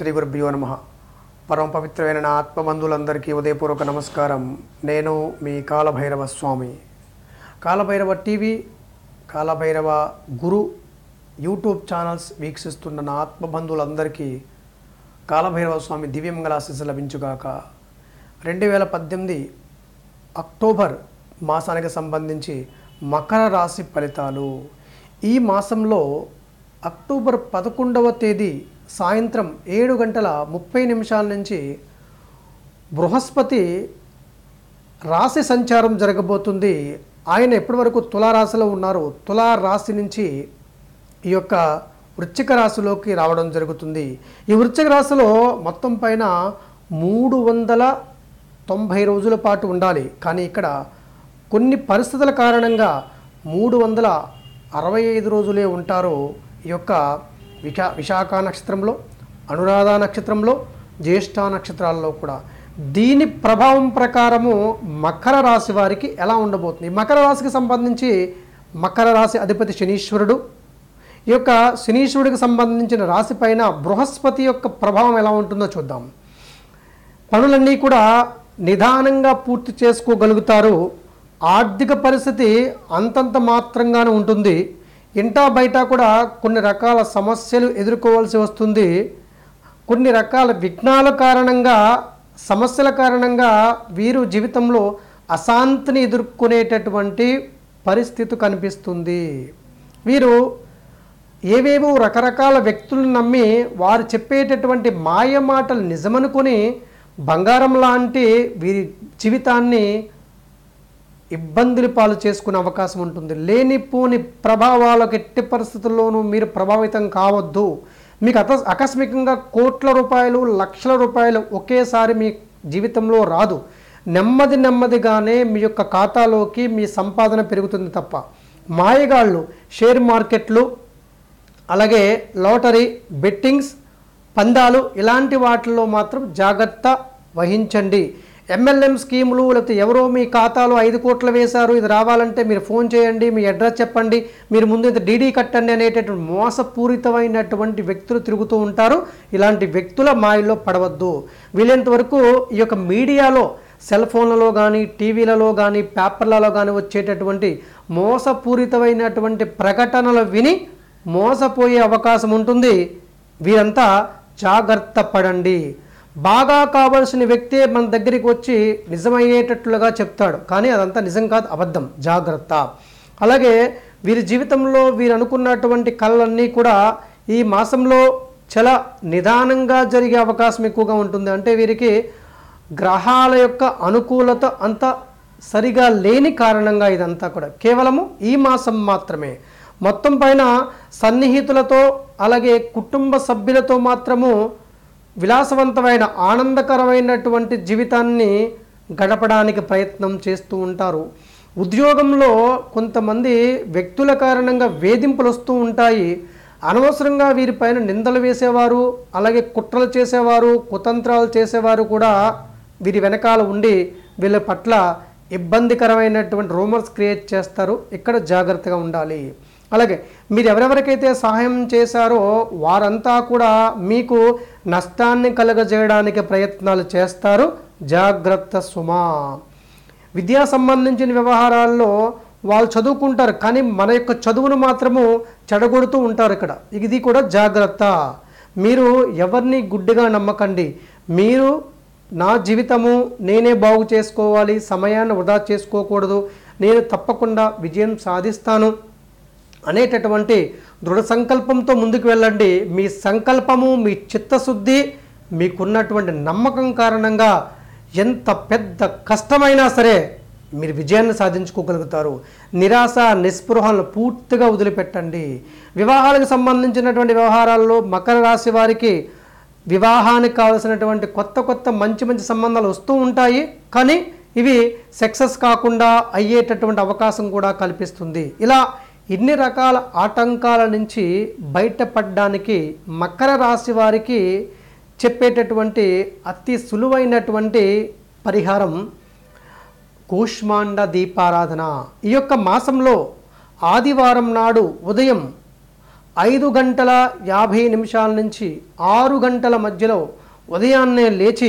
శ్రీ గురుభ్యో నమః. పరమ పవిత్రమైన నా ఆత్మబంధువులందరికీ ఉదయపూర్వక నమస్కారం. నేను మీ Kalabhairava Swami. Kalabhairava TV, Kalabhairava Guru YouTube channels వీక్షిస్తున్న నా ఆత్మబంధువులందరికీ కాలభైరవ స్వామి దివ్యమంగళాశీస్సులు లభించుగాక. 2018 అక్టోబర్ మాసానికి సంబంధించి మకర రాశి ఫలితాలు. ఈ మాసంలో అక్టోబర్ 11వ తేదీ సాయంత్రం 7:30 నుంచి బృహస్పతి రాశి సంచారం జరగబోతుంది. ఆయన ఎప్పటి వరకు తులారాశిలో ఉన్నారు. తులారాశి నుంచి ఈ యొక్క వృశ్చిక రాశిలోకి రావడం జరుగుతుంది. ఈ వృశ్చిక రాశిలో మొత్తం పైన 390 రోజుల పాటు ఉండాలి. కానీ ఇక్కడ కొన్ని పరిస్థితుల కారణంగా 365 రోజులే ఉంటారు. ఈ యొక్క విశాఖ నక్షత్రంలో, అనురాధ నక్షత్రంలో, జ్యేష్ఠ నక్షత్రాల్లో కూడా. దీని ప్రభావం ప్రకారము మకర రాశి వారికి ఎలా ఉండబోతుంది? మకర రాశికి సంబంధించి మకర రాశి అధిపతి శనీశ్వరుడు. ఈ యొక్క శనీశ్వరుడికి సంబంధించిన రాశి పైన బృహస్పతి యొక్క ప్రభావం ఎలా ఉంటుందో చూద్దాం. పనులన్నీ కూడా నిదానంగా పూర్తి చేసుకోగలుగుతారు. ఆర్థిక పరిస్థితి అంతంత మాత్రంగానే ఉంటుంది. ఇంటా బయట కూడా కొన్ని రకాల సమస్యలు ఎదుర్కోవాల్సి వస్తుంది. కొన్ని రకాల విఘ్నాల కారణంగా, సమస్యల కారణంగా వీరు జీవితంలో అశాంతిని ఎదుర్కొనేటటువంటి పరిస్థితి కనిపిస్తుంది. వీరు ఏవేవో రకరకాల వ్యక్తులను నమ్మి వారు చెప్పేటటువంటి మాయ మాటలు నిజమనుకొని బంగారం లాంటి వీరి జీవితాన్ని ఇబ్బందులు పాలు చేసుకునే అవకాశం ఉంటుంది. లేనిపోని ప్రభావాలకు ఎట్టి పరిస్థితుల్లోనూ మీరు ప్రభావితం కావద్దు. మీకు ఆకస్మికంగా కోట్ల రూపాయలు, లక్షల రూపాయలు ఒకేసారి మీ జీవితంలో రాదు. నెమ్మదిగానే మీ యొక్క ఖాతాలోకి మీ సంపాదన పెరుగుతుంది తప్ప మాయగాళ్ళు, షేర్ మార్కెట్లు, అలాగే లాటరీ, బెట్టింగ్స్, పందాలు ఇలాంటి వాటిల్లో మాత్రం జాగ్రత్త వహించండి. MLM స్కీములు, లేకపోతే ఎవరో మీ ఖాతాలో 5 కోట్లు వేశారు, ఇది రావాలంటే మీరు ఫోన్ చేయండి, మీ అడ్రస్ చెప్పండి, మీరు ముందు ఇంత DD కట్టండి అనేటటువంటి మోసపూరితమైనటువంటి వ్యక్తులు తిరుగుతూ ఉంటారు. ఇలాంటి వ్యక్తుల మాయల్లో పడవద్దు. వీలైనంత వరకు ఈ యొక్క మీడియాలో, సెల్ ఫోన్లలో కానీ, టీవీలలో కానీ, పేపర్లలో కానీ వచ్చేటటువంటి మోసపూరితమైనటువంటి ప్రకటనలు విని మోసపోయే అవకాశం ఉంటుంది. వీరంతా జాగ్రత్త పడండి. బాగా కావాల్సిన వ్యక్తే మన దగ్గరికి వచ్చి నిజమయ్యేటట్లుగా చెప్తాడు, కానీ అదంతా నిజం కాదు, అబద్ధం. జాగ్రత్త. అలాగే వీరి జీవితంలో వీరు అనుకున్నటువంటి కళలన్నీ కూడా ఈ మాసంలో చాలా నిదానంగా జరిగే అవకాశం ఎక్కువగా ఉంటుంది. అంటే వీరికి గ్రహాల యొక్క అనుకూలత అంత సరిగా లేని కారణంగా ఇదంతా కూడా కేవలము ఈ మాసం మాత్రమే. మొత్తం పైన సన్నిహితులతో, అలాగే కుటుంబ సభ్యులతో మాత్రము విలాసవంతమైన, ఆనందకరమైనటువంటి జీవితాన్ని గడపడానికి ప్రయత్నం చేస్తూ ఉంటారు. ఉద్యోగంలో కొంతమంది వ్యక్తుల కారణంగా వేధింపులు వస్తూ ఉంటాయి. అనవసరంగా వీరిపైన నిందలు వేసేవారు, అలాగే కుట్రలు చేసేవారు, కుతంత్రాలు చేసేవారు కూడా వీరి వెనకాల ఉండి వీళ్ళ పట్ల ఇబ్బందికరమైనటువంటి రూమర్స్ క్రియేట్ చేస్తారు. ఇక్కడ జాగ్రత్తగా ఉండాలి. అలాగే మీరు ఎవరెవరికైతే సహాయం చేశారో వారంతా కూడా మీకు నష్టాన్ని కలుగజేయడానికి ప్రయత్నాలు చేస్తారు. జాగ్రత్త సుమా. విద్యా సంబంధించిన వ్యవహారాల్లో వాళ్ళు చదువుకుంటారు, కానీ మన యొక్క చదువును మాత్రము చెడగొడుతూ ఉంటారు. ఇక్కడ ఇది కూడా జాగ్రత్త. మీరు ఎవరిని గుడ్డిగా నమ్మకండి. మీరు నా జీవితము నేనే బాగు చేసుకోవాలి, సమయాన్ని వృధా చేసుకోకూడదు, నేను తప్పకుండా విజయం సాధిస్తాను అనేటటువంటి దృఢ సంకల్పంతో ముందుకు వెళ్ళండి. మీ సంకల్పము, మీ చిత్తశుద్ధి, మీకున్నటువంటి నమ్మకం కారణంగా ఎంత పెద్ద కష్టమైనా సరే మీరు విజయాన్ని సాధించుకోగలుగుతారు. నిరాశ, నిస్పృహలను పూర్తిగా వదిలిపెట్టండి. వివాహాలకు సంబంధించినటువంటి వ్యవహారాల్లో మకర రాశి వారికి వివాహానికి కావాల్సినటువంటి కొత్త మంచి సంబంధాలు వస్తూ ఉంటాయి, కానీ ఇవి సక్సెస్ కాకుండా అయ్యేటటువంటి అవకాశం కూడా కల్పిస్తుంది. ఇలా ఇన్ని రకాల ఆటంకాల నుంచి బయటపడడానికి మకర రాశి వారికి చెప్పేటటువంటి అతి సులువైనటువంటి పరిహారం కూష్మాండ దీపారాధన. ఈ యొక్క మాసంలో ఆదివారం నాడు ఉదయం 5:50 నుంచి 6 గంటల మధ్యలో ఉదయాన్నే లేచి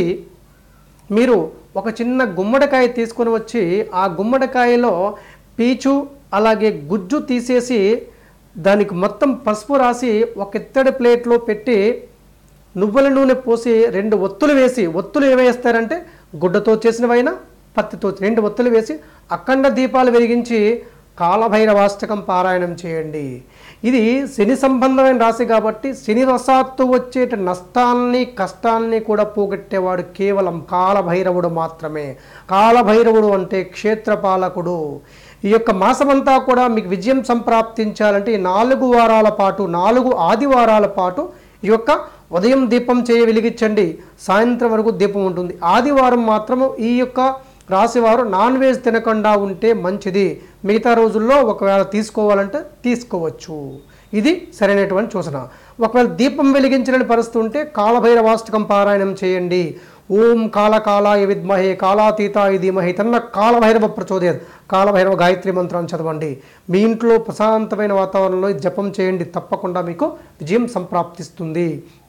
మీరు ఒక చిన్న గుమ్మడికాయ తీసుకొని వచ్చి ఆ గుమ్మడికాయలో పీచు అలాగే గుజ్జు తీసేసి దానికి మొత్తం పసుపు రాసి ఒక ఇత్తడి ప్లేట్లో పెట్టి నువ్వుల నూనె పోసి 2 ఒత్తులు వేసి, ఒత్తులు ఏవేస్తారంటే గుడ్డతో చేసినవైనా పత్తితో 2 ఒత్తులు వేసి అఖండ దీపాలు వెలిగించి కాలభైరవాష్టకం పారాయణం చేయండి. ఇది శని సంబంధమైన రాశి కాబట్టి శని వశాత్తు వచ్చేట నష్టాల్ని కష్టాల్ని కూడా పోగొట్టేవాడు కేవలం కాలభైరవుడు మాత్రమే. కాలభైరవుడు అంటే క్షేత్రపాలకుడు. ఈ యొక్క మాసమంతా కూడా మీకు విజయం సంప్రాప్తించాలంటే 4 వారాల పాటు 4 ఆదివారాల పాటు ఈ యొక్క ఉదయం దీపం వెలిగించండి, సాయంత్రం వరకు దీపం ఉంటుంది. ఆదివారం మాత్రము ఈ యొక్క రాశివారు నాన్ వెజ్ తినకుండా ఉంటే మంచిది. మిగతా రోజుల్లో ఒకవేళ తీసుకోవాలంటే తీసుకోవచ్చు. ఇది సరైనటువంటి సూచన. ఒకవేళ దీపం వెలిగించలేని పరిస్థితి ఉంటే కాలభైరవాష్టకం పారాయణం చేయండి. ఓం కాళకాలాయ విద్మహే కాలాతీతాయ ధీమహి తన్న కాలభైరవ ప్రచోదయాత్. కాలభైరవ గాయత్రి మంత్రాన్ని చదవండి. మీ ఇంట్లో ప్రశాంతమైన వాతావరణంలో జపం చేయండి. తప్పకుండా మీకు విజయం సంప్రాప్తిస్తుంది.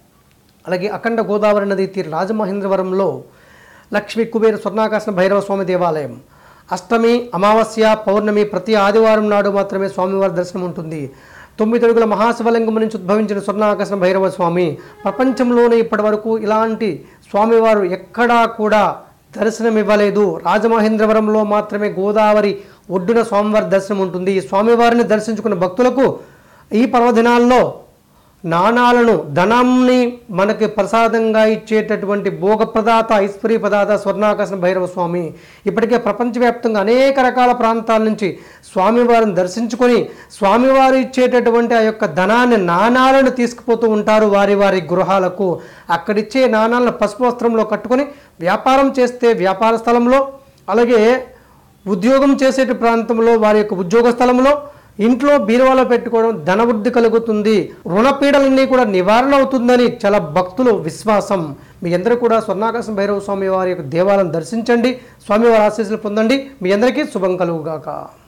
అలాగే అఖండ గోదావరి నది తీర రాజమహేంద్రవరంలో లక్ష్మీ కుబేర స్వర్ణాకర్షణ భైరవ స్వామి దేవాలయం అష్టమి, అమావాస్య, పౌర్ణమి ప్రతి ఆదివారం నాడు మాత్రమే స్వామివారి దర్శనం ఉంటుంది. 9 అడుగుల మహాశివలింగం నుంచి ఉద్భవించిన స్వర్ణాకర్షణ భైరవ స్వామి ప్రపంచంలోనే ఇప్పటి వరకు ఇలాంటి స్వామివారు ఎక్కడా కూడా దర్శనం ఇవ్వలేదు. రాజమహేంద్రవరంలో మాత్రమే గోదావరి ఒడ్డున స్వామివారి దర్శనం ఉంటుంది. ఈ స్వామివారిని దర్శించుకున్న భక్తులకు ఈ పర్వదినాల్లో నాణాలను, ధనాన్ని మనకి ప్రసాదంగా ఇచ్చేటటువంటి భోగప్రదాత, ఐశ్వర్య ప్రదాత స్వర్ణాకర్షణ భైరవ స్వామి. ఇప్పటికే ప్రపంచవ్యాప్తంగా అనేక రకాల ప్రాంతాల నుంచి స్వామివారిని దర్శించుకొని స్వామివారు ఇచ్చేటటువంటి ఆ యొక్క ధనాన్ని, నాణాలను తీసుకుపోతూ ఉంటారు వారి వారి గృహాలకు. అక్కడిచ్చే నాణాలను పసుపు వస్త్రంలో కట్టుకొని వ్యాపారం చేస్తే వ్యాపార స్థలంలో, అలాగే ఉద్యోగం చేసే ప్రాంతంలో వారి యొక్క ఉద్యోగ స్థలంలో, ఇంట్లో బీరువాలో పెట్టుకోవడం ధనవృద్ధి కలుగుతుంది, రుణపీడలన్నీ కూడా నివారణ అవుతుందని చాలా భక్తులు విశ్వాసం. మీ అందరూ కూడా స్వర్ణాకర్షణ భైరవ స్వామి వారి యొక్క దేవాలయం దర్శించండి, స్వామివారి ఆశీస్సులు పొందండి. మీ అందరికీ శుభం కలుగుగాక.